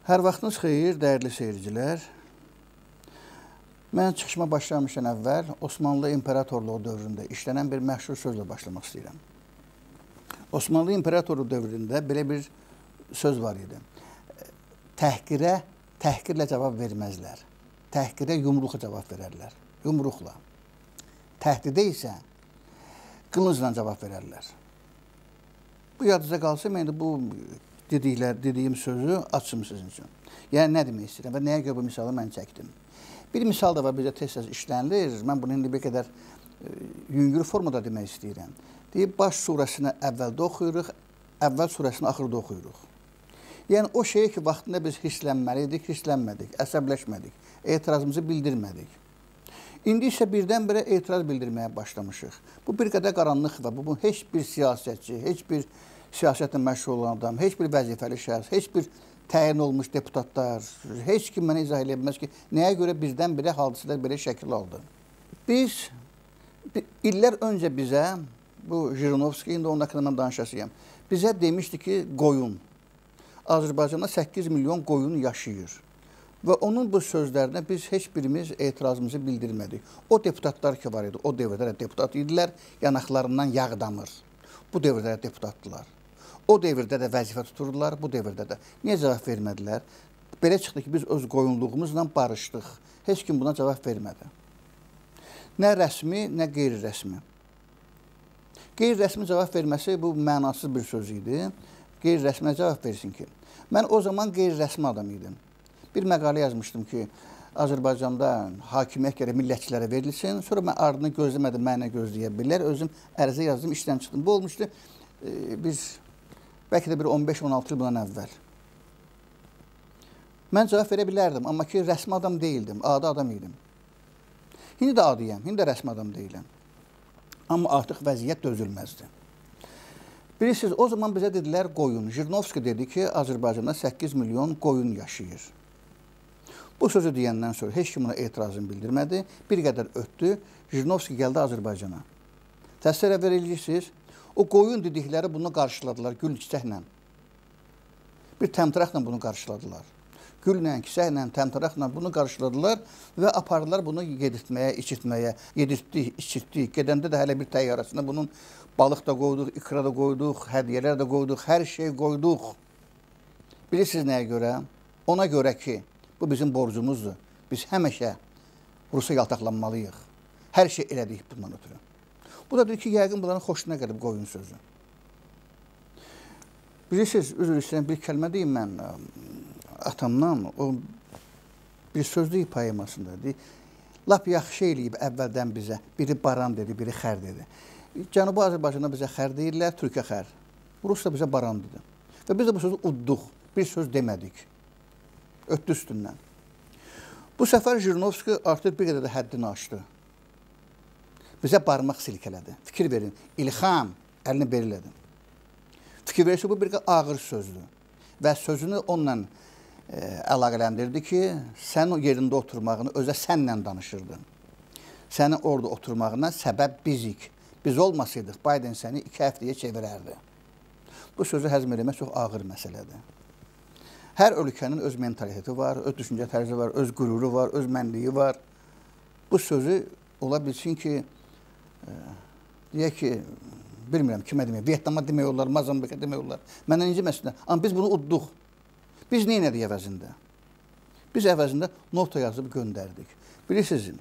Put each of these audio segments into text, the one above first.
Hər vaxtınız xeyir, dəyərli seyircilər. Mən çıxışıma başlamışdan əvvəl Osmanlı İmperatorluğu dövründə işlənən bir məşhur sözlə başlamaq istəyirəm. Osmanlı İmperatorluğu dövründə belə bir söz var idi. Təhqirlə cavab verməzlər. Təhqirə yumruqla cavab verərlər. Yumruqla. Təhdidə isə qılıncla cavab verərlər. Bu yadınıza qalsa, mən bu dediyim sözü açım sizin üçün. Yəni, nə demək istəyirəm və nəyə görə bu misalı mən çəkdim? Bir misal da var, bizə tez-tez işlənilir. Mən bunu indi bir qədər yüngül formada demək istəyirəm. Deyib, baş surəsini əvvəldə oxuyuruq, əvvəl surəsini axırda oxuyuruq. Yəni, o şeyi ki, vaxtında biz hisslənməliydik, hisslənmədik, əsəbləşmədik, etirazımızı bildirmədik. İndi isə birdən-birə etiraz bildirməyə başlamışıq. Bu bir qədər qaranlıq və bu heç bir siyasətçi, heç bir siyasətlə məşğul olan adam, heç bir vəzifəli şəxs, heç bir təyin olmuş deputatlar, heç kim mənə izah edə bilməz ki, nəyə görə birdən-birə hadisələr belə şəkil aldı. Biz, illər öncə bizə, bu Jirinovski, indi onun haqqında mən danışasıyam, bizə demişdi ki, qoyun. Azərbaycanda 8 milyon qoyun yaşayır. Və onun bu sözlərinə biz heç birimiz etirazımızı bildirmədik. O deputatlar ki var idi, o dövrdə də deputat idilər, yanaqlarından yağ damır. Bu dövrdə də deputatdılar. O dövrdə də vəzifə tuturdular, bu dövrdə də. Niyə cavab vermədilər? Belə çıxdı ki, biz öz qoyunluğumuzla barışdıq. Heç kim buna cavab vermədi. Nə rəsmi, nə qeyri-rəsmi. Qeyri-rəsmi cavab verməsi bu mənasız bir söz idi. Qeyri-rəsminə cavab versin ki. Mən o zaman qeyri-rəsmi adam idim. Bir məqalə yazmışdım ki, Azərbaycanda hakimiyyət gərək millətçilərə verilsin. Sonra mən ardını gözləmədim, mənə gözləyə bilər. Özüm ərizə yazdım, işdən çıxdım. Bu olmuşdu bəlkə də bir 15-16 il bundan əvvəl. Mən cavab verə bilərdim, amma ki, rəsmi adam deyildim, adi adam idim. İndi də adiyəm, indi də rəsmi adam deyiləm. Amma artıq vəziyyət dözülməzdi. Bilirsiniz, o zaman bizə dedilər qoyun. Jirinovski dedi ki, Azərbaycanda 8 milyon qoyun yaşayır. Bu sözü deyəndən sonra heç kim buna etirazını bildirmədi. Bir qədər ötdü, Jirinovski gəldi Azərbaycana. Təsəvvür edirsiniz, o qoyun dedikləri bunu qarşıladılar gül çiçəklə. Bir təmtəraqla bunu qarşıladılar. Güllə, çiçəklə, təmtəraqla bunu qarşıladılar və apardılar bunu yedirtməyə, içirtməyə. Yedirtdik, içirtdik. Gedəndə də hələ bir təyyarəsində bunun balıq da qoyduq, ikra da qoyduq, hədiyyələr də qoyduq, hər şey qoyduq. Bilirsiniz nəyə görə? Ona görə ki, bu bizim borcumuzdur. Biz həmişə Rusa yaltaqlanmalıyıq. Hər şey elədik bundan ötürü. Bu da deyir ki, yəqin bunların xoşuna gəlib qoyun sözü. Bilirsiniz, üzr istəyirəm, bir kəlmə deyim mən atamdan, o bir sözlük poemasında deyir, lap yaxşı eləyib əvvəldən bizə, biri baran dedi, biri xər dedi. Cənubi Azərbaycanda bizə xər deyirlər, Türkə xər. Rus da bizə baran dedi. Və biz də bu sözü udduq, bir söz demədik. Ötdü üstündən. Bu səfər Jirinovski artıq bir qədər də həddini aşdı. Bizə barmaq silkələdi. Fikir verin, İlham əlini berilədi. Fikir verirsə, bu bir ağır sözdür. Və sözünü onunla əlaqələndirdi ki, sən o yerində oturmağını özə sənlə danışırdın. Sənin orada oturmağına səbəb bizik. Biz olmasaydıq, Biden səni 2 həftəyə çevirərdi. Bu sözü həzm eləmək çox ağır məsələdir. Hər ölkənin öz mentaliteti var, öz düşüncə tərzi var, öz qüruru var, öz mənliyi var. Bu sözü ola bilsin ki, deyək ki, bilmirəm kimə demək, Vietnama demək olar, Mazambikə demək olar. Məndən inciməsinlər. Amma biz bunu udduq. Biz nə elədik əvəzində? Biz əvəzində nota yazıb göndərdik. Bilirsiniz,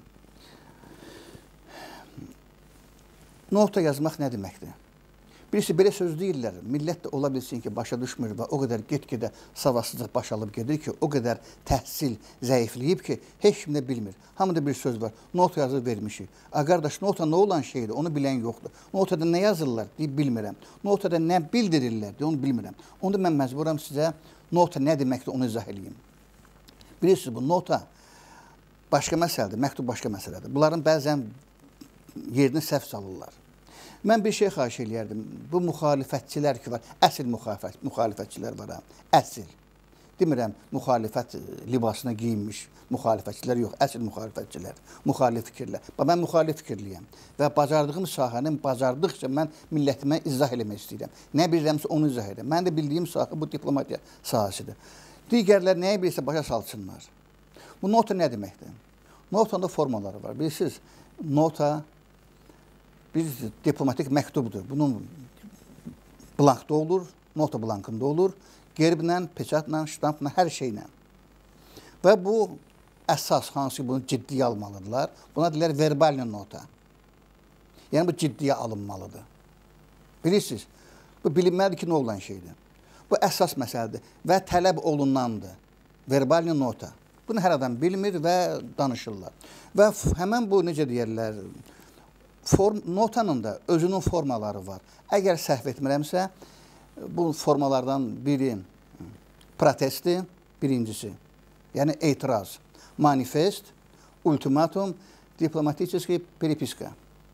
nota yazmaq nə deməkdir? Bilirsiniz, belə söz deyirlər. Millət də ola bilsin ki, başa düşmür və o qədər get-gedə savadsızlıq baş alıb gedir ki, o qədər təhsil zəifləyib ki, heç kim də bilmir. Hamıda bir söz var, nota yazıb vermişik. Qardaş, nota nə olan şeydir, onu bilən yoxdur. Notada nə yazırlar, deyib bilmirəm. Notada nə bildirirlər, deyib onu bilmirəm. Onda mən məcburam sizə nota nə deməkdir, onu izah edeyim. Bilirsiniz, bu nota başqa məsələdir, məktub başqa məsələdir. Bunların bəzən yerini səhv salırlar. Mən bir şey xahiş eləyərdim. Bu müxalifətçilər ki var, əsl müxalifətçilər var, əsl. Demirəm, müxalifət libasına giyinmiş müxalifətçilər yox, əsl müxalifətçilər, müxalif fikirlər. Mən müxalif fikirliyəm və bacardığım sahənin bacardıqca mən millətimə izah eləmək istəyirəm. Nə bilirəmsə onu izah edirəm. Mən də bildiyim sahə bu diplomatiya sahəsidir. Digərlər nəyə bilirsə başa salsınlar. Bu nota nə deməkdir? Notanın da formaları var. Bilirsiniz, nota bir diplomatik məktubdur. Bunun blankda olur, nota blankında olur. Gerblə, peçatla, ştampla, hər şeylə. Və bu əsas hansı bunu ciddiyə almalıdırlar. Buna deyirlər verbalni nota. Yəni bu ciddiyə alınmalıdır. Bilirsiniz, bu bilinməlidir ki, nə olan şeydir. Bu əsas məsələdir və tələb olunandır. Verbalni nota. Bunu hər adam bilmir və danışırlar. Və həmən bu, necə deyərlər, notanın da özünün formaları var. Əgər səhv etmirəmsə, bu formalardan biri protestdir, birincisi. Yəni etiraz, manifest, ultimatum, diplomatik peripiska.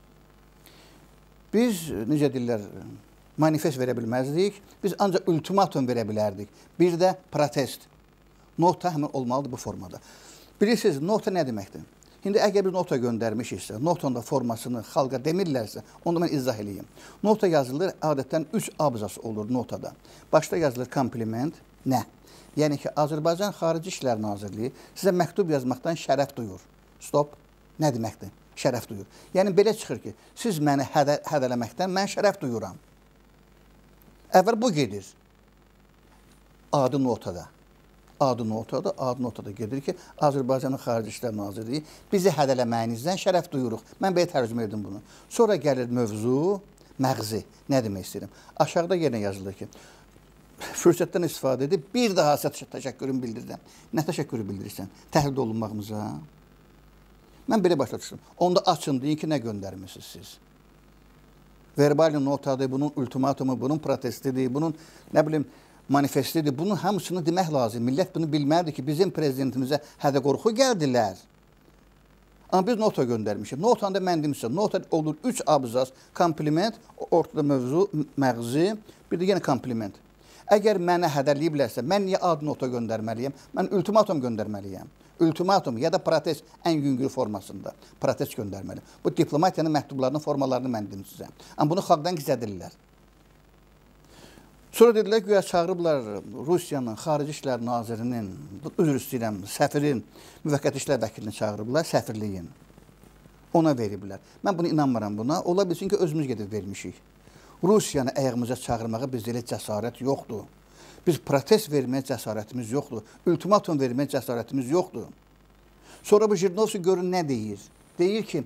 Biz, necə deyirlər, manifest verə bilməzdik, biz ancaq ultimatum verə bilərdik. Bir də protest. Nota həmin olmalıdır bu formada. Bilirsiniz, nota nə deməkdir? İndi əgər bir nota göndərmişiksə, notanın da formasını xalqa demirlərsə, onu mən izah edeyim. Nota yazılır, adətən 3 abzas olur notada. Başda yazılır kompliment, nə? Yəni ki, Azərbaycan Xarici İşlər Nazirliyi sizə məktub yazmaqdan şərəf duyur. Stop, nə deməkdir? Şərəf duyur. Yəni, belə çıxır ki, siz məni hədələməkdən mən şərəf duyuram. Əvvəl bu gedir. Adı notada. Adı notada gedir ki, Azərbaycanın Xarici İşlər Nazirliyi bizi hədələməyinizdən şərəf duyuruq. Mən belə tərcümə edim bunu. Sonra gəlir mövzu, məğzi. Nə demək istəyirəm? Aşağıda yenə yazılır ki, fürsətdən istifadə edib bir daha təşəkkürümü bildirirəm. Nə təşəkkürü bildirirsən? Təhlil olunmağımıza. Mən belə başa düşdüm. Onda açın, deyin ki, nə göndərmişsiniz siz? Verbali notadır, bunun ultimatumu, bunun protestidir, bunun, nə bilim, manifestidir. Bunun hamısını demək lazım. Millət bunu bilməlidir ki, bizim prezidentimizə hədə-qorxu gəldilər. Amma biz nota göndərmişik. Notanda mən demişəm, nota olur 3 abzas, kompliment, ortada mövzu, məğzi, bir də yenə kompliment. Əgər mənə hədələyiblərsə, mən niyə ad nota göndərməliyəm? Mən ultimatum göndərməliyəm. Ultimatum ya da protest ən yüngül formasında protest göndərməliyəm. Bu diplomatiyanın məktublarının formalarını mən dedim sizə. Amma bunu xalqdan gizlədirlər. Sonra dedilər ki, çağırıblar Rusiyanın Xarici İşlər Nazirinin, üzr istəyirəm, səfirin, müvəqqəti işlər vəkilini çağırıblar, səfirliyin. Ona veriblər. Mən bunu inanmıram buna. Ola bilsin ki, özümüz gedib vermişik. Rusiyanı ayağımıza çağırmağa bizdə elə cəsarət yoxdur. Biz protest verməyə cəsarətimiz yoxdur. Ultimatum verməyə cəsarətimiz yoxdur. Sonra bu Jirinovski görün nə deyir? Deyir ki,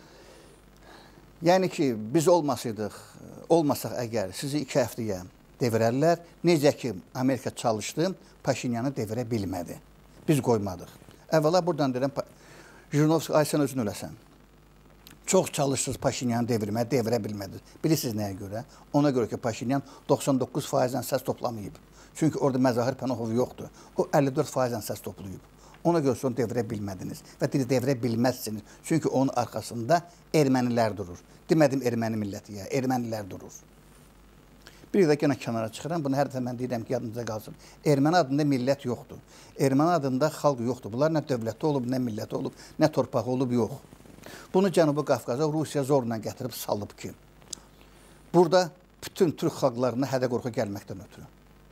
yəni ki, biz olmasaq əgər sizi 2 həftəyə devirərlər. Necə ki, Amerika çalışdı, Paşinyanı devirə bilmədi. Biz qoymadıq. Əvvəla buradan deyirəm, Jirinovski, ay sən özün öləsən. Çox çalışdınız Paşinyanı devirə bilmədiniz. Bilirsiniz nəyə görə? Ona görə ki, Paşinyan 99%-dən səs toplamayıb. Çünki orada Məzahir Pənahov yoxdur. O 54%-dən səs toplayıb. Ona görə onu devirə bilmədiniz və devirə bilməzsiniz. Çünki onun arxasında ermənilər durur. Demədim erməni milləti ya, ermənilər durur. Bir də yenə kənara çıxıram, bunu hər dəfə mən deyirəm ki, yadınıza qalsın. Erməni adında millət yoxdur. Erməni adında xalq yoxdur. Bunlar nə dövləti olub, nə milləti olub, nə torpağı olub, yox. Bunu Cənubi Qafqaza Rusiya zorla gətirib salıb ki, burada bütün türk xalqlarına hədə-qorxu gəlməkdən ötürü.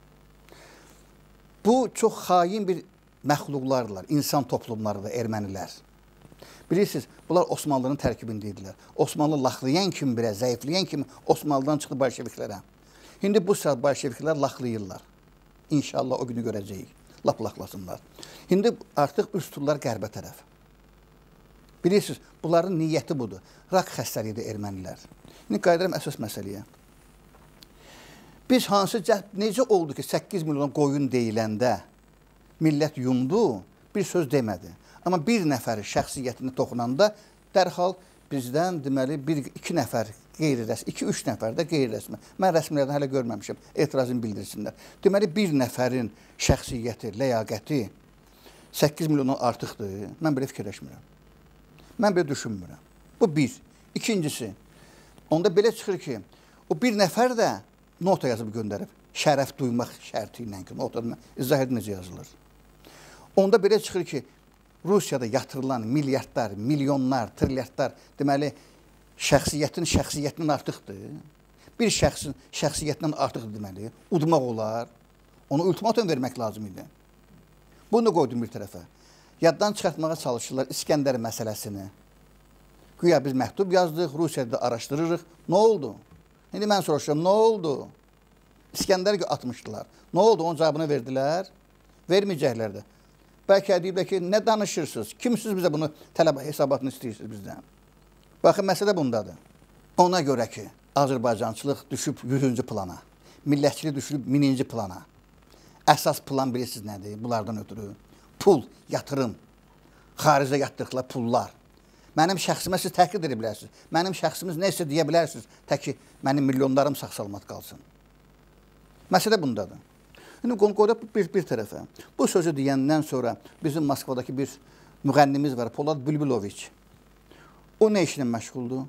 Bu, çox xain bir məxluqlardır, insan toplumlarıdır, ermənilər. Bilirsiniz, bunlar Osmanlının tərkibində idilər. Osmanlı laxlayan kimi birə, zəifləyən kimi Osmanlıdan çıxdı bolşeviklərə. İndi bu saat bolşeviklər laxlayırlar. İnşallah o günü görəcəyik. Lap laxlasınlar. İndi artıq üst turlar qərbə tərəf. Bilirsiniz, bunların niyyəti budur. Rak xəstəliyidir ermənilər. İndi qayıdıram əsas məsələyə. Biz necə oldu ki, 8 milyon qoyun deyiləndə millət yumdu, bir söz demədi. Amma bir nəfəri şəxsiyyətini toxunanda dərhal bizdən deməli 1-2 nəfər qeyri-rəsmi, 2-3 nəfər də qeyri-rəsmi. Mən rəsmilərdən hələ görməmişəm, etirazını bildirsinlər. Deməli, bir nəfərin şəxsiyyəti, ləyaqəti 8 milyondan artıqdır. Mən belə fikirləşmirəm. Mən belə düşünmürəm. Bu bir. İkincisi, onda belə çıxır ki, o bir nəfər də nota yazıb göndərib. Şərəf duymaq şərti ilə ki, notada izah edin necə yazılır. Onda belə çıxır ki, Rusiyada yatırılan milyardlar, milyonlar, trilyardlar deməli, şəxsiyyətindən artıqdır. Bir şəxsin şəxsiyyətindən artıqdır deməli. Udmaq olar. Ona ultimatum vermək lazım idi. Bunu qoydum bir tərəfə. Yaddan çıxartmağa çalışırlar İskəndər məsələsini. Güya biz məktub yazdıq, Rusiyada araşdırırıq. Nə oldu? İndi mən soruşuram, nə oldu? İskəndər atmışdılar. Nə oldu? Onun cavabını verdilər. Verməyəcəklər də. Bəlkə deyiblər ki, nə danışırsınız? Kimsiz bizə bunu tələb hesabatını istəyirsiniz bizdən? Baxın, məsələ bundadır. Ona görə ki, Azərbaycançılıq düşüb 100-cü plana, millətçilik düşüb 1000-ci plana. Əsas plan bilirsiniz nədir? Bunlardan ötürü pul, yatırım, xaricdə yatdırıqlar pullar. Mənim şəxsimə siz təhqir edə bilərsiniz. Mənim şəxsimiz neysə deyə bilərsiniz. Tək ki, mənim milyonlarım sağ-salamat qalsın. Məsələ bundadır. İndi qoyaq bir tərəfə. Bu sözü deyəndən sonra bizim Moskvadakı bir müğənnimiz var, Polad Bülbüloviç. O nə işlə məşğuldur?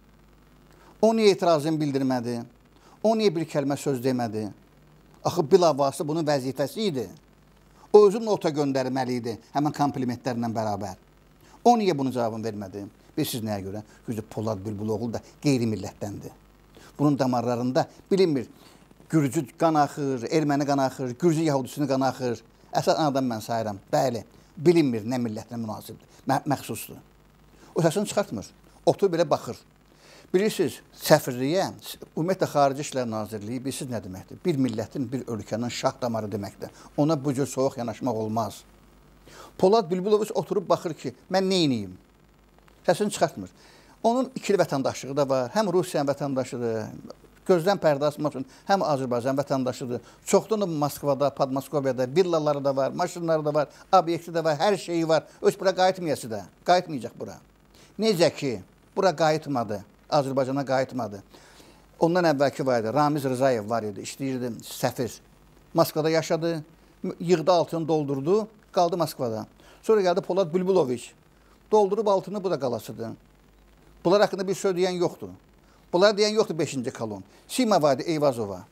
O niyə etirazını bildirmədi? O niyə bir kəlmə söz demədi? Axı, bilavasitə bunun vəzifəsi idi. O özü nota göndərməli idi, həmən komplimentlərlə bərabər. O niyə bunun cavabını vermədi? Bilirsiniz nəyə görə? Gücü Polad Bülbüloğlu da qeyri-millətdəndir. Bunun damarlarında bilinmir. Gürcü qan axır, erməni qan axır, Gürcü yahudisini qan axır. Əsas anadan mən sayıram. Bəli, bilinmir nə millətlə münasibdir, məxsusdur. O səsini çıxartmır. Otur belə baxır. Bilirsiniz, səfirliyə, ümumiyyətlə Xarici İşlər Nazirliyi, bilirsiniz nə deməkdir? Bir millətin, bir ölkənin şah damarı deməkdir. Ona bu cür soğuq yanaşmaq olmaz. Polad Bülbüloviç oturub baxır ki, mən neyniyim? Səsini çıxartmır. Onun ikili vətəndaşlığı da var. Həm Rusiyanın vətəndaşıdır, gözdən pərdə asmaq üçün həm Azərbaycan vətəndaşıdır. Çoxdan da Moskvada, Podmoskoviyada villaları da var, maşınları da var, obyekti də var, hər şeyi var. Öz bura qayıtmayası da, qayıtmayacaq bura. Necə ki, bura qayıtmadı, Azərbaycana qayıtmadı. Ondan əvvəlki var idi, Ramiz Rzayev var idi, işləyirdi, səfir. Moskvada yaşadı, yığdı altını doldurdu, qaldı Moskvada. Sonra gəldi Polad Bülbüloviç, doldurub altını, bu da qalasıdır. Bunlar haqqında bir söz deyən yoxdur. Bunlar deyən yoxdur 5-ci kolon. Sima var idi, Eyvazova.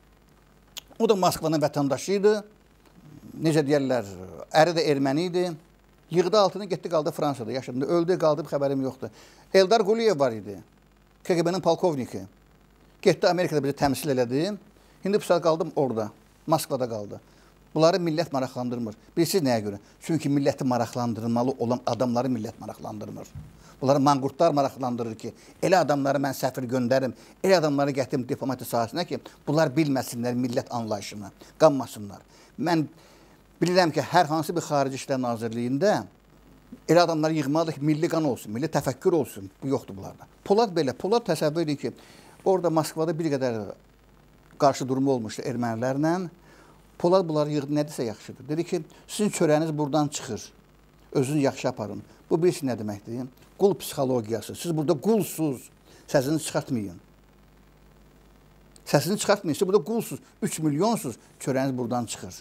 O da Moskvanın vətəndaşı idi. Necə deyərlər, əri də erməni idi. Yığdı altını, getdi, qaldı Fransada yaşadı. Öldü, qaldı, xəbərim yoxdur. Eldar Quliyev var idi, KGB-nin polkovniki. Getdi, Amerikada bizi təmsil elədi. İndi bu saat qaldım orada, Moskvada qaldı. Bunları millət maraqlandırmır. Bilirsiniz nəyə görə? Çünki milləti maraqlandırmalı olan adamları millət maraqlandırmır. Bunları manqurtlar maraqlandırır ki, elə adamları mən səfir göndərim, elə adamları gətirim diplomatiya sahəsinə ki, bunlar bilməsinlər millət anlayışını, qanmasınlar. Mən bilirəm ki, hər hansı bir Xarici İşlər Nazirliyində elə adamları yığmalıdır ki, milli qan olsun, milli təfəkkür olsun. Bu yoxdur bunlarda. Polad belə, Polad təsəvvür edir ki, orada Moskvada bir qədər qarşı durumu olmuşdu ermənilərlə. Polad bunları yığdı, nədirsə yaxşıdır. Dedi ki, sizin çörəniz buradan çıxır, özünü yaxşı aparın. Bu bilirsiniz nə deməkdir? Qul psixologiyası. Siz burada qulsuz, səsini çıxartmayın. Səsini çıxartmayın, siz burada qulsuz, 3 milyonsuz, çörəniz buradan çıxır.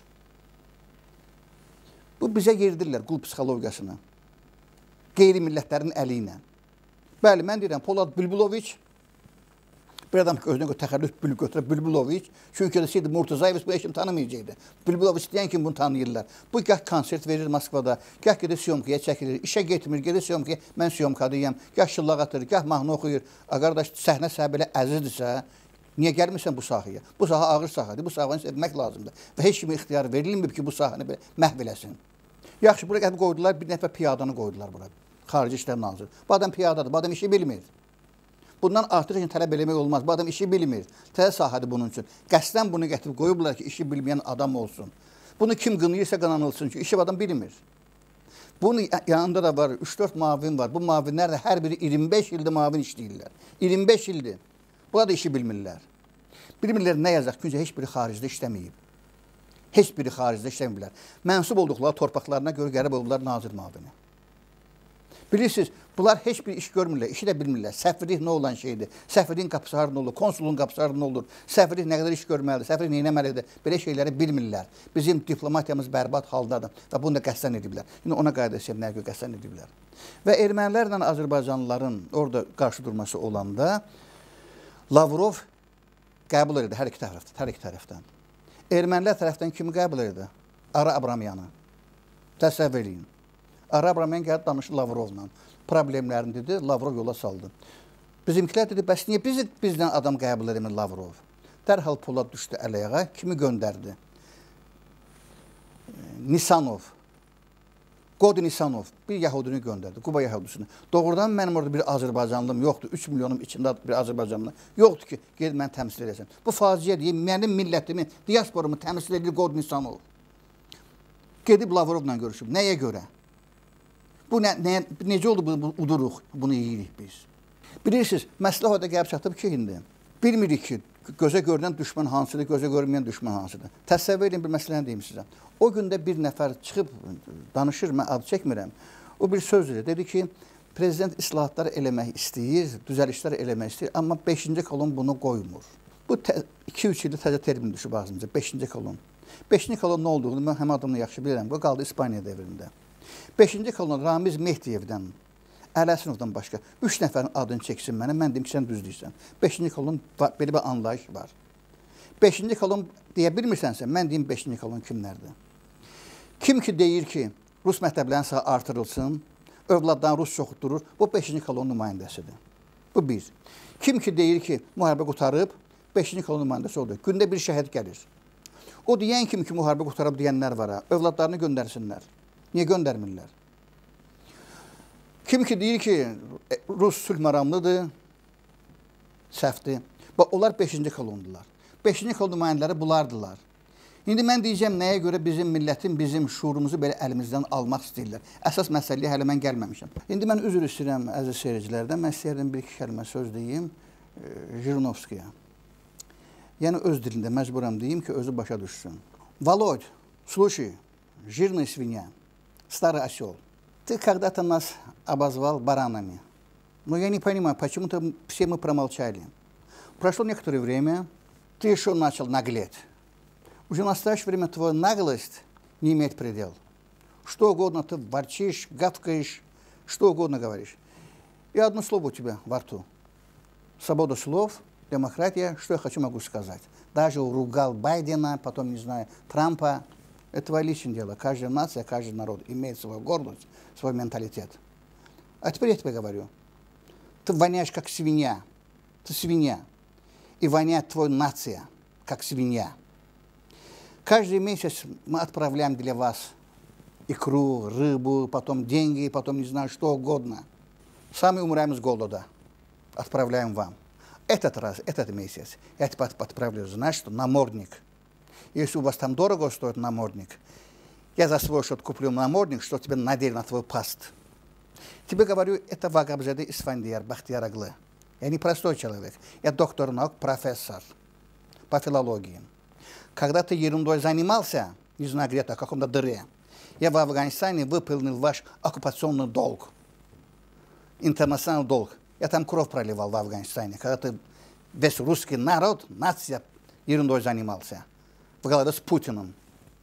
Bu bizə yeridirlər qul psixologiyasını. Qeyri-millətlərin əli ilə. Bəli, mən deyirəm, Polad Bülbüloviç, bir adam ki, özünə təxəllüs götürə Bülbüloviç, çünki desəydi Murtazayev bu heç kim tanımayacaqdı. Bülbüloviç deyən kimi bunu tanıyırlar. Bu gah konsert verir Moskvada, gah gedir siyomkaya çəkilir, işə getmir, gedir siyomkaya, mən siyomkadayım, gah şıllaq atır, gah mahnı oxuyur. Qardaş, səhnə səhə belə əzizdirsə, niyə gəlmirsən bu sahəyə? Bu sahə ağır sahədir, bu sahəni sevmək lazımdır. Və heç kimi ixtiyar verilmir ki, bu sahəni məhv eləsin. Yaxşı, bura gəlib qoydular, bir nəfər piyadanı qoydular bura, Xarici İşlər Naziri. Bu adam piyadadır, bu adam işi bilmir. Bundan artıq heç tələb eləmək olmaz. Bu adam işi bilmir. Təzə sahədir bunun üçün. Qəsdən bunu gətirib qoyublar ki, işi bilməyən adam olsun. Bunu kim qınıyırsa qananılsın ki, işi adam bilmir. Bunun yanında da var, 3-4 mavin var. Bu mavinlər də hər biri 25 ildir mavin işləyirlər. 25 ildir. Bunlar da işi bilmirlər. Bilmirlər nə yazaq, çünki heç biri xaricdə işləməyib. Heç biri xaricdə işləməyiblər. Mənsub olduqları torpaqlarına görə qərib oldular nazir mavini. Bilirsiniz, bunlar heç bir iş görmürlər, işi də bilmirlər. Səfirlik nə olan şeydir? Səfirliyin qapısı harada olur? Konsulun qapısı harada olur? Səfirlik nə qədər iş görməlidir? Səfirlik nə etməlidir? Belə şeyləri bilmirlər. Bizim diplomatiyamız bərbad haldadır və bunu da qəsdən ediblər. İndi ona qayda etsəm, nəyə görə qəsdən ediblər? Və ermənilərlə Azərbaycanlıların orada qarşı durması olanda Lavrov qəbul edirdi hər iki tərəfdən. Ermənilər tərəfdən kimi qəbul edirdi? Ara Abramyanı. Təsəvvür edin. Ara Abramyan gəlib danışdı Lavrovla. Problemlərini dedi, Lavrov yola saldı. Bizimkilər dedi, bəs niyə bizdən adam qəbul edilmir Lavrov? Dərhal Polad düşdü əl-ayağa, kimi göndərdi? Nisanov, Qodin İsanov bir Yahudini göndərdi, Quba Yahudisini. Doğrudan mənim orada bir Azərbaycanlım yoxdur, 3 milyonum içində bir Azərbaycanlı yoxdur ki, gedib məni təmsil edəsən. Bu faciə deyim, mənim millətimi, diasporumu təmsil edir Qodin İsanov. Gedib Lavrovla görüşüb. Nəyə görə? Bu necə oldu bu uduruq, bunu yeyirik biz. Bilirsiniz, məsələ orada gəlib çatıb ki, indi bilmirik ki, gözə görünən düşmən hansıdır, gözə görünməyən düşmən hansıdır. Təsəvvür edin bir məsələni deyim sizə. O gündə bir nəfər çıxıb danışır, mən adı çəkmirəm. O bir söz dedi ki, prezident islahatları eləmək istəyir, düzəlişlər eləmək istəyir, amma 5-ci kolon bunu qoymur. Bu 2-3 ildə təzə termin düşüb ağzımıza, 5-ci kolon. 5-ci kolon nə olduğunu mən həmin adamla yaxşı bilirəm. Bu qaldı İspaniya devrində. 5-ci kolon Ramiz Mehdiyevdən, Ələsinovdan başqa 3 nəfərin adını çəksin mənə, mən deyim ki, sən düz deyirsən. 5-ci kolon belə bir anlayış var. 5-ci kolon deyə bilmirsənsə, mən deyim 5-ci kolon kimlərdir? Kim ki deyir ki, Rus məktəblərinin sayı artırılsın, övladdan Rus çoxutdurur, bu 5-ci kolon nümayəndəsidir. Bu bir. Kim ki deyir ki, müharibə qutarıb, 5-ci kolon nümayəndəsi odur. Gündə bir şəhid gəlir. O deyən kimi ki, müharibə qutarıb deyənlər var ha, övladlarını göndərsinlər. Niyə göndərmirlər? Kim ki deyir ki, Rus sülh məramlıdır, səhvdir. Onlar 5-ci kolondular. 5-ci kolon nümayəndələri bunlardılar. İndi mən deyəcəm, nəyə görə bizim millətin, bizim şuurumuzu belə əlimizdən almaq istəyirlər. Əsas məsələyə hələ mən gəlməmişəm. İndi mən üzr istəyirəm əziz seyircilərdən. Mən istəyirəm bir-iki kəlmə söz deyim Jirinovskiyə. Yəni öz dilində məcburam deyim ki, özü başa düşsün. Володь, слушай, жирная свинья, старый осел. Ты когда-то нас обозвал баранами. Но я не понимаю, почему-то все мы промолчали. Прошло некоторое время, ты еще начал наглеть. Уже в настоящее время твоя наглость не имеет предела. Что угодно ты ворчишь, гавкаешь, что угодно говоришь. И одно слово у тебя во рту. Свобода слов, демократия, что я хочу могу сказать. Даже ругал Байдена, потом, не знаю, Трампа. Это твое личное дело. Каждая нация, каждый народ имеет свою гордость, свой менталитет. А теперь я тебе говорю. Ты воняешь, как свинья. Ты свинья. И воняет твоя нация, как свинья. Каждый месяц мы отправляем для вас икру, рыбу, потом деньги, потом, не знаю, что угодно. Сами умираем с голода. Отправляем вам. Этот месяц я тебе отправлю, знаешь, что намордник. Если у вас там дорого стоит намордник, я за свой счет куплю намордник, что тебе надели на твой паст. Тебе говорю, это Вагабзаде Исфандияр, Бахтияр Аглы. Я не простой человек, я доктор наук, профессор по филологии. Когда ты ерундой занимался, не знаю где-то, в каком-то дыре, я в Афганистане выполнил ваш оккупационный долг, интернациональный долг. Я там кровь проливал в Афганистане, когда ты весь русский народ, нация ерундой занимался. В голове с Путиным.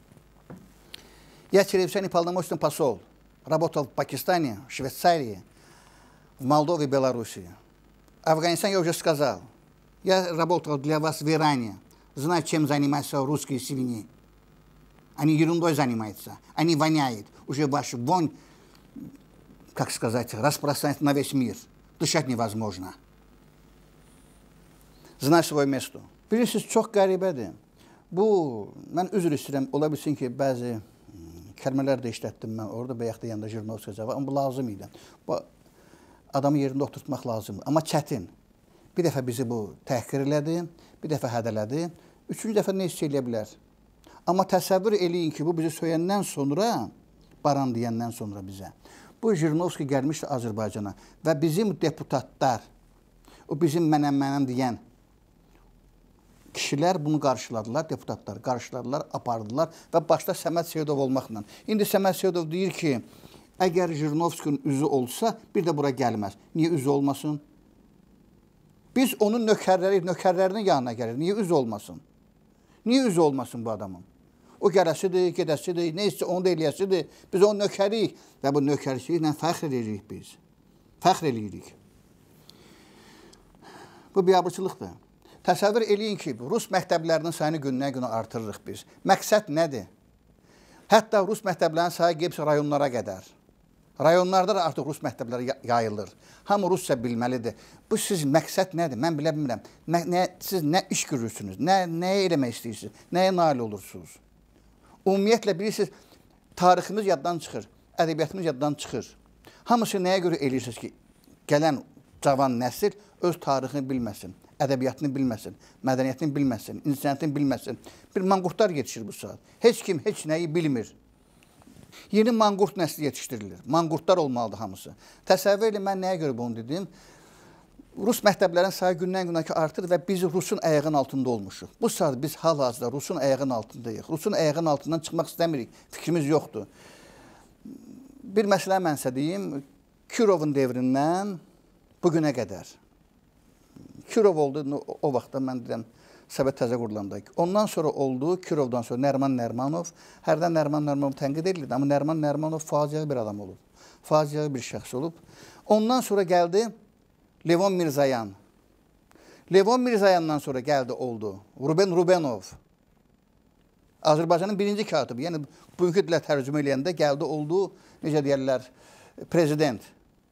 Я чрезвычайный полномочный посол. Работал в Пакистане, в Швейцарии, в Молдове и Белоруссии. Афганистан я уже сказал. Я работал для вас в Иране. Знаю, чем занимаются русские свиньи. Они ерундой занимаются. Они воняют. Уже ваша вонь, как сказать, распространяется на весь мир. Дышать невозможно. Знай свое место. Bilirsiniz, çox qəribədir. Bu, mən üzr istəyirəm, ola bilsin ki, bəzi kəlmələr də işlətdim mən orada, bəyək də yanında Jirinovskiya cavab, amma bu lazım idi. Bu, adamı yerində oturtmaq lazımdır, amma çətin. Bir dəfə bizi bu təhqir elədi, bir dəfə hədələdi, üçüncü dəfə nə hiss eləyə bilər. Amma təsəvvür eləyin ki, bu bizi söyəndən sonra, baran deyəndən sonra bizə, bu Jirinovski gəlmişdi Azərbaycana və bizim deputatlar, o bizim mənəm deyən kişilər bunu qarşıladılar, deputatlar qarşıladılar, apardılar və başda Səməd Seyidov olmaqla. İndi Səməd Seyidov deyir ki, əgər Jirinovskinin üzü olsa, bir də bura gəlməz. Niyə üzü olmasın? Biz onun nökərlərinin yanına gəlir. Niyə üzü olmasın? Niyə üzü olmasın bu adamın? O gələsidir, gedəsidir, neysə onu da eləyəsidir. Biz onun nökəriyik və bu nökərçiliklə fəxr edirik biz. Fəxr edirik. Bu biabırçılıqdır. Təsəvvür eləyin ki, Rus məktəblərinin sayını gündən-günə artırırıq biz. Məqsəd nədir? Hətta Rus məktəblərinin sayı gedib rayonlara qədər. Rayonlarda da artıq Rus məktəbləri yayılır. Hamı Rusca bilməlidir. Bu siz məqsəd nədir? Mən bilə bilmirəm. Siz nə iş görürsünüz? Nəyə eləmək istəyirsiniz? Nəyə nail olursunuz? Ümumiyyətlə bilirsiniz, tariximiz yaddan çıxır. ədəbiyyatımız yaddan çıxır. Hamısı nəyə görə eləyirsiniz ki, gələn cavan nəsil öz tarixini bilməsin, ədəbiyyatını bilməsin, mədəniyyətini bilməsin, incəsənətini bilməsin. Bir manqurtlar yetişir bu saat. Heç kim heç nəyi bilmir. Yeni manqurt nəsli yetişdirilir. Manqurtlar olmalıdır hamısı. Təsəvvür edin, mən nəyə görə bunu dedim? Rus məktəblərin sayı gündən-günə artır və biz Rusun ayağının altında olmuşuq. Bu saat biz hal-hazırda Rusun ayağının altındayıq. Rusun ayağının altından çıxmaq istəmirik. Fikrimiz yoxdur. Bir məsələ mənsə deyim, Kirovun devrindən bugünə qədər. Kirov oldu, o vaxtda mən deyirəm, Sovet təzə qurulanında. Ondan sonra oldu, Kirovdan sonra Nərman Nərmanov. Hərdən Nərman Nərmanov tənqid edildi, amma Nərman Nərmanov faciəli bir adam olub. Faciəli bir şəxs olub. Ondan sonra gəldi Levon Mirzayan. Levon Mirzayandan sonra gəldi, oldu Ruben Rubenov. Azərbaycanın birinci katibi. Yəni, bugünkü dilə tərcümə eləyəndə gəldi, oldu, necə deyərlər, prezident.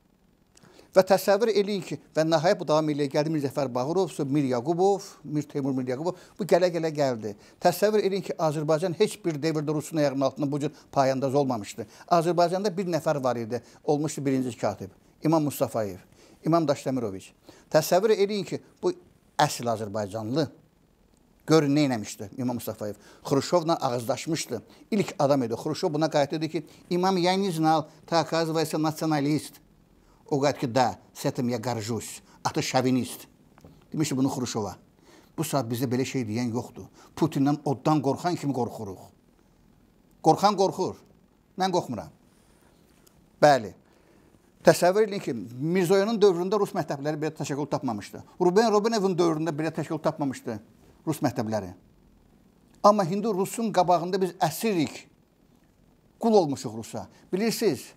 Və təsəvvür eləyin ki, və nəhayət bu davam eləyə gəldi Mir Cəfər Bağırov, Mir Yaqubov, Mir Teymur Mir Yaqubov, bu gələ-gələ gəldi. Təsəvvür eləyin ki, Azərbaycan heç bir devirdə Rusun ayağının altında bu cür payandaz olmamışdı. Azərbaycanda bir nəfər var idi, olmuşdu birinci katib, İmam Mustafayev, İmam Daşdəmiroviç. Təsəvvür eləyin ki, bu əsl Azərbaycanlı. Görün, nə eləmişdi İmam Mustafayev? Xruşovla ağızlaşmışdı. İlk adam idi. Xruşov buna qayıt dedi ki, İmam, я не знал, ты, оказывается, националист. O qayıt ki, da, с этим я горжусь. Atı şovinist. Demişdi bunu Xruşova. Bu saat bizdə belə şey deyən yoxdur. Putindən oddan qorxan kimi qorxuruq. Qorxan qorxur. Mən qorxmuram. Bəli. Təsəvvür edin ki, Mirzoyanın dövründə Rus məktəbləri belə təşəkkül tapmamışdı. Ruben Rubenovun dövründə belə təşəkkül tapmamışdı Rus məktəbləri. Amma indi Rusun qabağında biz əsiririk. Qul olmuşuq Rusa. Bilirsiniz,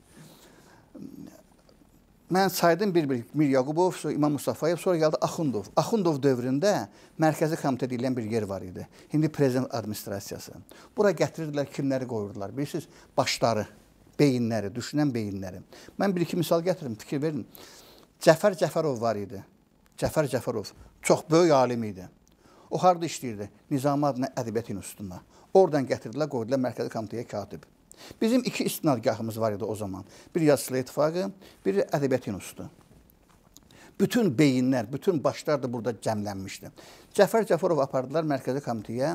mən saydım bir-bir Mir Yaqubov, sonra İmam Mustafayev, sonra gəldi Axundov. Axundov dövründə Mərkəzi Komitə deyilən bir yer var idi. İndi prezident administrasiyası. Bura gətirirdilər, kimləri qoyurdular. Bilirsiniz, başları, beyinləri, düşünən beyinləri. Mən bir-iki misal gətirim, fikir verin. Cəfər Cəfərov var idi. Cəfər Cəfərov çox böyük alim idi. O harada işləyirdi? Nizami adına Ədəbiyyat İnstitutunda. Oradan gətirdilər, qoydular Mərkəzi Komitəyə katib. Bizim iki istinadgahımız var idi o zaman. Bir Yazıçılar İttifaqı, bir Ədəbiyyat İnstitutu. Bütün beyinlər, bütün başlar da burada cəmlənmişdi. Cəfər Cəfərov apardılar Mərkəzi Komitəyə,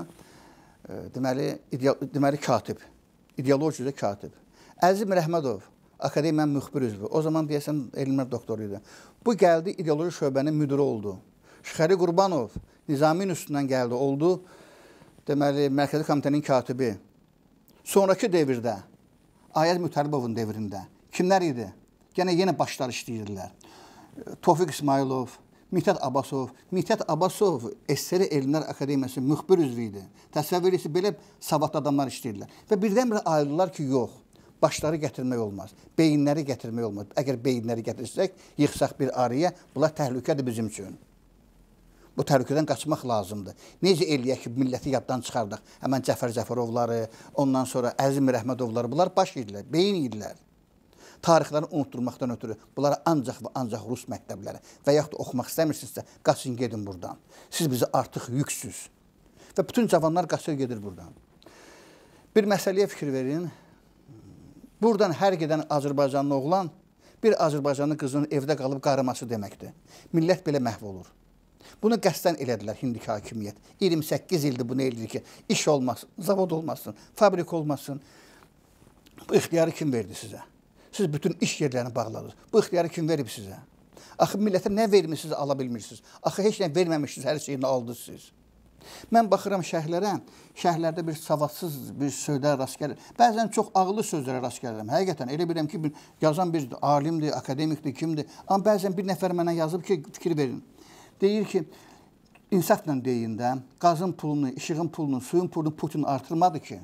deməli katib, ideoloji üzrə katib. Əzim Rəhmədov, akademiyanın müxbir üzvü, o zaman deyəsən elmlər doktoru idi. Bu gəldi, ideoloji şöbənin müdürü oldu. Şıxəli Qurbanov, Nizami üstündən gəldi, oldu, deməli, Mərkəzi Komitənin katibi. Sonraki devirdə, Ayaz Mütəlibovun devrində kimlər idi? Yenə başlar işləyirdilər. Tofiq İsmailov, Mithat Abbasov. Mithat Abbasov SSR Elmlər Akademiyası müxbir üzvü idi. Təsəvvür edirsə, belə savadlı adamlar işləyirlər. Və birdən-birə ayrıldılar ki, yox, başları gətirmək olmaz, beyinləri gətirmək olmaz. Əgər beyinləri gətirsək, yıxsaq bir araya, bunlar təhlükədir bizim üçün. Bu təhlükədən qaçmaq lazımdır. Necə eləyək ki, milləti yaddan çıxardıq? Həmən Cəfər Cəfərovları, ondan sonra Əzim Rəhmədovları, bunlar baş idilər, beyin idilər. Tarixlərini unutturmaqdan ötürü bunlara ancaq və ancaq Rus məktəbləri və yaxud da oxumaq istəmirsinizsə, qaçın gedin buradan. Siz bizi artıq yüksüz. Və bütün cavanlar qaçır gedir buradan. Bir məsələyə fikir verin. Buradan hər gedən Azərbaycanlı oğlan bir Azərbaycanlı qızının evdə qalıb qarıması deməkdir. Millət belə məhv olur. Bunu qəsdən elədilər indiki hakimiyyət. 28 ildir bunu eləyir ki, iş olmasın, zavod olmasın, fabrik olmasın. Bu ixtiyarı kim verdi sizə? Siz bütün iş yerlərini bağladınız. Bu ixtiyarı kim verib sizə? Axı millətə nə vermişsiniz, ala bilmirsiniz. Axı heç nə verməmişsiniz, hər şeyini aldınız siz. Mən baxıram şəhərlərə, şəhərlərdə bir savadsız bir sözlərə rast gəlir. Bəzən çox ağıllı sözlərə rast gəlirəm. Həqiqətən, elə bilirəm ki, yazan bir alimdir, akademikdir, kimdir. Amma bəzən bir nəfər mənə yazıb ki, fikir verin. Deyir ki, insafla deyin də, qazın pulunu, işığın pulunu, suyun pulunu Putin artırmadı ki.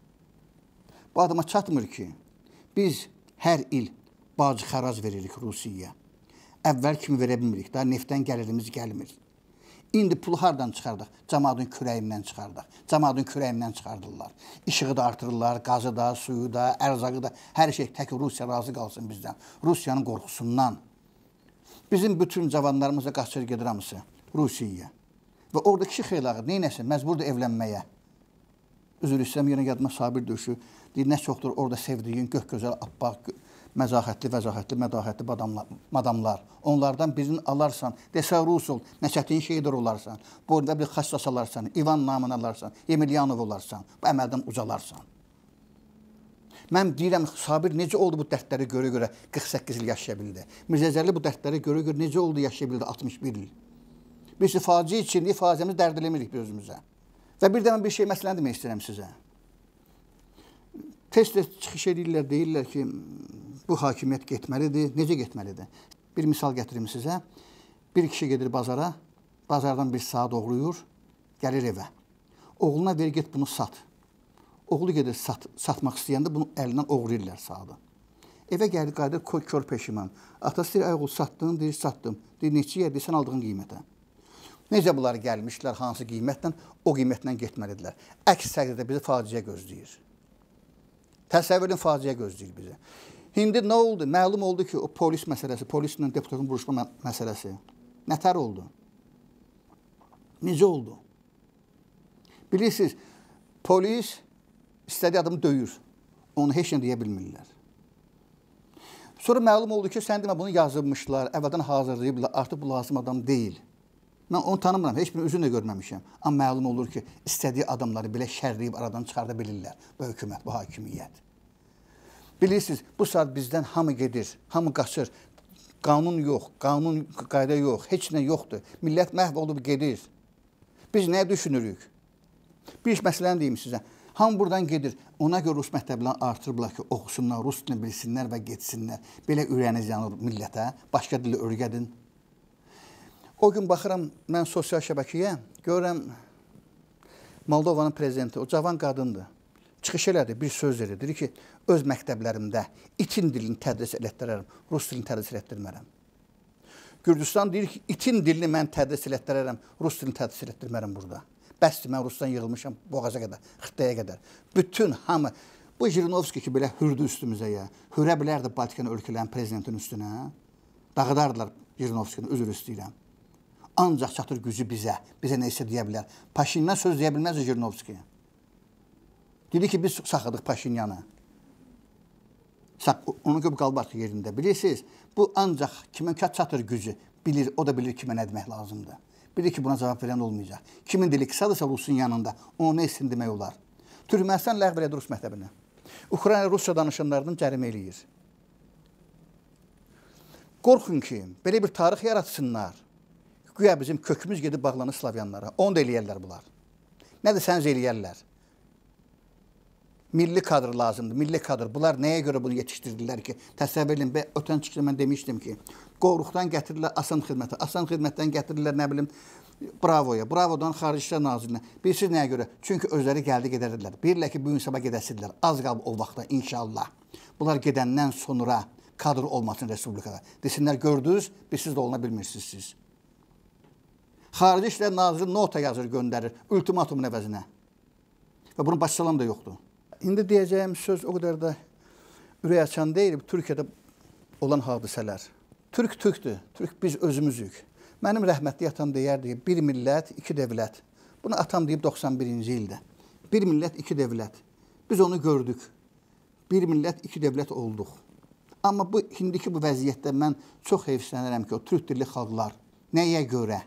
Bu adama çatmır ki, biz hər il bacı xərac veririk Rusiyaya. Əvvəl kimi verə bilmirik, daha neftdən gəlirimiz gəlmir. İndi pulu hardan çıxardıq? Cəmadın kürəyindən çıxardıq. Cəmadın kürəyindən çıxardırlar. İşığı da artırırlar, qazı da, suyu da, ərzağı da, hər şey tək Rusiya razı qalsın bizdən. Rusiyanın qorxusundan. Bizim bütün cavanlarımıza qaçır gedir hamısı Rusiyaya. Və oradakı xeylağı neynəsin? Məcburdur evlənməyə. Üzr istəyirəm, yenə yadıma Sabir düşür. Deyir, nə çoxdur orada sevdiyin, göz-gözəl, appaq, məzahətli, vəzahətli, mədahətli madamlar. Onlardan birini alarsan, desə rus ol, nə çətin şeydir olarsan. Boyunda bir xassas alarsan, İvan namını alarsan, Emilyanov olarsan, bu əməldən ucalarsan. Mən deyirəm, Sabir necə oldu bu dərdləri görə-görə 48 il yaşaya bildi. Mirzə Cəlil bu dərdləri görə-görə necə oldu yaşaya bildi 61 il. Biz faciə içindik, faciəmizi dərd eləmirik bir özümüzə. Və bir də mən bir şey məsələni demək istəyirəm sizə. Tez-tez çıxış edirlər, deyirlər ki, bu hakimiyyət getməlidir. Necə getməlidir? Bir misal gətirim sizə. Bir kişi gedir bazara, bazardan bir saat oğruyur, gəlir evə. Oğluna ver, get bunu sat. Oğlu gedir satmaq istəyəndə bunu əlindən oğrayırlar saatı. Evə gəlir, qayıdır, kör peşiman. Atası deyir, ay oğul, satdın, deyir, satdım. Deyir, neçə yer, deyir, sən aldığın qiymətə. Necə bunlar gəlmişlər, hansı qiymətlə, o qiymətlə getməlidirlər. Əks təqdirdə bizi faciə gözləyir. Təsəvvürün faciə gözləyir bizi. İndi nə oldu? Məlum oldu ki, o polis məsələsi, polislə deputatın vuruşma məsələsi nətər oldu? Necə oldu? Bilirsiniz, polis istədiyi adamı döyür. Onu heç nə deyə bilmirlər. Sonra məlum oldu ki, sən demə bunu yazılmışlar, əvvəldən hazırlayıblar, artıq bu lazım adam deyil. Mən onu tanımıram, heç bir üzünü də görməmişəm. Amma məlum olur ki, istədiyi adamları belə şərləyib aradan çıxarda bilirlər. Bu hökumət, bu hakimiyyət. Bilirsiniz, bu saat bizdən hamı gedir, hamı qaçır. Qanun yox, qanun qayda yox, heç nə yoxdur. Millət məhv olub gedir. Biz nə düşünürük? Bir iş məsələni deyim sizə. Hamı buradan gedir. Ona görə rus məktəblərini artırırlar ki, oxusunlar, rus dilini bilsinlər və getsinlər. Belə ürəyiniz yanır millətə, başqa dili öyrədin. O gün baxıram, mən sosial şəbəkəyə, görürəm Moldovanın prezidenti, o cavan qadındır. Çıxış elədi, bir söz dedi. Dedi ki, öz məktəblərimdə itin dilini tədris elətdirərəm, rus dilini tədris elətdirmərəm. Gürcüstan deyir ki, itin dilini mən tədris elətdirərəm, rus dilini tədris elətdirmərəm burada. Bəsdir, mən Rusdan yığılmışam boğaza qədər, xırtdaya qədər. Bütün hamı, bu Jirinovski ki, belə hürdü üstümüzə ya, hürə bilərdi Baltikanı ölkələrin prezidentin üstünə. Dağıdardılar Jirinovskini, üzr istəyirəm. Ancaq çatır gücü bizə nə isə deyə bilər. Paşinyan söz deyə bilməz Jirinovskiyə. Dedi ki, biz saxladıq Paşinyanı. Onun gibi qalbar ki yerində. Bilirsiniz, bu ancaq kimə çatır gücü bilir, o da bilir kimə nə demək lazımdır. Bilir ki, buna cavab verən olmayacaq. Kimin dili kısadırsa Rusun yanında, onu nə istəyini demək olar. Türkmənistan ləğv elədi Rus məktəbini. Ukrayna Rusça danışanlardan cərimə eləyir. Qorxun ki, belə bir tarix yaratsınlar. Güya bizim kökümüz gedib bağlanır Slavyanlara. Onu da eləyərlər bunlar. Nə desəniz eləyərlər. Milli kadr lazımdır, milli kadr. Bunlar nəyə görə bunu yetişdirdirlər ki? Təsəvvür edin, ötən çıxışda mən demişdim ki, Qoruqdan gətirirlər asan xidmətə, asan xidmətdən gətirirlər, nə bilim, Bravoya, Bravodan Xarici İşlər Nazirinə. Bilirsiniz nəyə görə? Çünki özləri gəldi gedərdilər. Bilirlər ki, bu gün sabah gedəsirlər. Az qalıb o vaxtda, inşallah. Bunlar gedəndən sonra kadr olmasın Respublikada. Desinlər, gördünüz, biz siz də oluna bilmirsiniz siz. Xarici İşlər Naziri nota yazır, göndərir, ultimatumun əvəzinə. Və bunun başsalan da yoxdur. İndi deyəcəyim söz o qədər də ürək açan deyil, Türkiyədə olan hadisələr. Türk Türkdür, Türk biz özümüzük. Mənim rəhmətli atam deyərdi, bir millət, iki dövlət. Bunu atam deyib 91-ci ildə. Bir millət, iki dövlət. Biz onu gördük. Bir millət, iki dövlət olduq. Amma bu, indiki bu vəziyyətdə mən çox heyfslənirəm ki, o Türk dilli xalqlar nəyə görə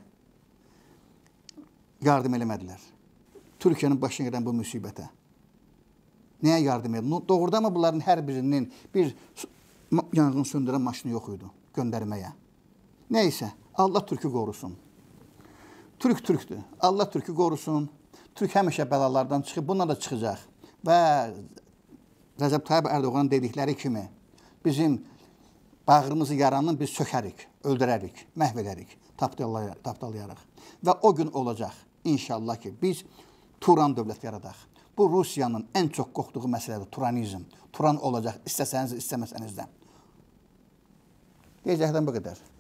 yardım eləmədilər? Türkiyənin başına gələn bu müsibətə. Nəyə yardım edir? Doğrudan mı bunların hər birinin bir yanğın söndürən maşını yox idi göndərməyə? Nəysə, Allah Türkü qorusun. Türk Türkdür. Allah Türkü qorusun. Türk həmişə bəlalardan çıxıb, bundan da çıxacaq. Və Rəcəb Tayyip Ərdoğanın dedikləri kimi bizim bağrımızı yaranın biz sökərik, öldürərik, məhv edərik, tapdalayarıq. Və o gün olacaq inşallah ki, biz Turan dövlət yaradaq. Bu Rusiyanın ən çox qorxduğu məsələdir, Turanizm. Turan olacaq, istəsəniz, istəməsəniz də. Deyəcəkdən bu qədər.